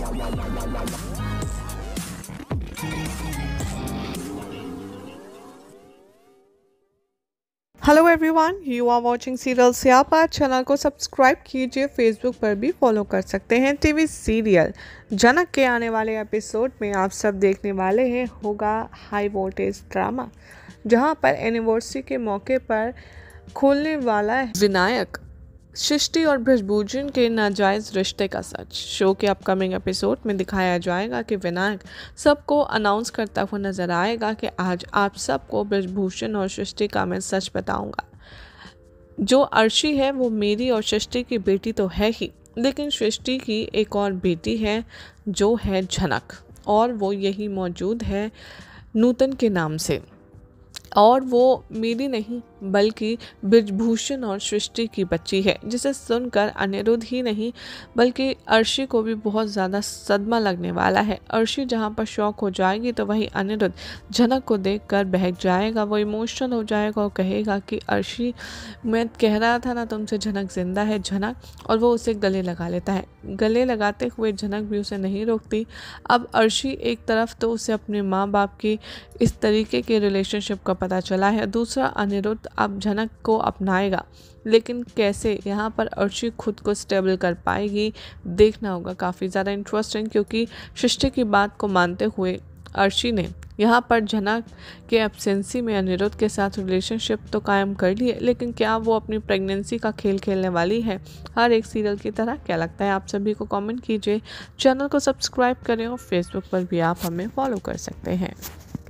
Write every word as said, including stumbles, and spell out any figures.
Hello everyone, you are watching serial से आप आज चैनल को सब्सक्राइब कीजिए। फेसबुक पर भी फॉलो कर सकते हैं। टीवी सीरियल जनक के आने वाले एपिसोड में आप सब देखने वाले हैं होगा हाई वोल्टेज ड्रामा, जहां पर एनिवर्सरी के मौके पर खोलने वाला है विनायक, सृष्टि और बृजभूषण के नाजायज रिश्ते का सच। शो के अपकमिंग एपिसोड में दिखाया जाएगा कि विनायक सबको अनाउंस करता हुआ नजर आएगा कि आज आप सबको बृजभूषण और सृष्टि का मैं सच बताऊंगा। जो अर्शी है वो मेरी और सृष्टि की बेटी तो है ही, लेकिन सृष्टि की एक और बेटी है जो है झनक, और वो यही मौजूद है नूतन के नाम से, और वो मेरी नहीं बल्कि बृजभूषण और सृष्टि की बच्ची है। जिसे सुनकर अनिरुद्ध ही नहीं बल्कि अर्शी को भी बहुत ज़्यादा सदमा लगने वाला है। अर्शी जहाँ पर शौक हो जाएगी तो वही अनिरुद्ध झनक को देखकर बहक जाएगा। वो इमोशनल हो जाएगा और कहेगा कि अर्शी, मैं कह रहा था ना तुमसे, झनक जिंदा है झनक, और वो उसे गले लगा लेता है। गले लगाते हुए झनक भी उसे नहीं रोकती। अब अर्शी एक तरफ तो उसे अपने माँ बाप की इस तरीके के रिलेशनशिप का पता चला है, दूसरा अनिरुद्ध अब झनक को अपनाएगा, लेकिन कैसे यहाँ पर अर्शी खुद को स्टेबल कर पाएगी, देखना होगा। काफ़ी ज़्यादा इंटरेस्टिंग, क्योंकि सृष्टि की बात को मानते हुए अर्शी ने यहाँ पर झनक के एब्सेंसी में अनिरुद्ध के साथ रिलेशनशिप तो कायम कर ली है, लेकिन क्या वो अपनी प्रेगनेंसी का खेल खेलने वाली है हर एक सीरियल की तरह? क्या लगता है आप सभी को? कमेंट कीजिए, चैनल को सब्सक्राइब करें और फेसबुक पर भी आप हमें फॉलो कर सकते हैं।